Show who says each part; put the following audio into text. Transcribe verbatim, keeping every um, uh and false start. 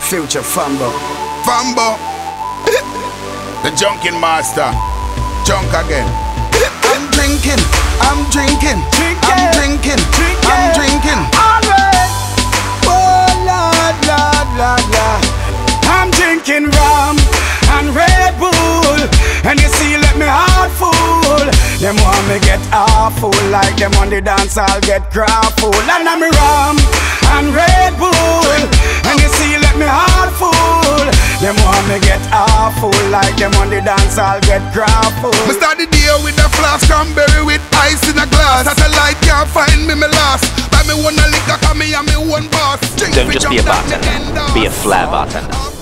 Speaker 1: Future Fambo.
Speaker 2: Fambo. The junkin' master. Junk again.
Speaker 1: I'm drinking, I'm drinking,
Speaker 3: Drinking.
Speaker 1: I'm drinking,
Speaker 3: Drinking.
Speaker 1: I'm drinking.
Speaker 3: Alright. Oh Lord, Lord, Lord, Lord. I'm drinking rum and Red Bull, and you see, let me heart full. Them want me get awful, like them on the dance I'll get grappled. And I'm rum and Red Bull, and you see, let me heart full. Them want me get awful, like them on the dance I'll get grappled.
Speaker 2: Me start the day with a flask, cranberry with ice in a glass. Satellite can't find me, me lost. Buy me one a liquor, cause me and me one boss. Drink
Speaker 4: Don't
Speaker 2: fi
Speaker 4: just be a
Speaker 2: jump like the
Speaker 4: bartender,
Speaker 2: end
Speaker 4: be a
Speaker 2: off.
Speaker 4: flair bartender.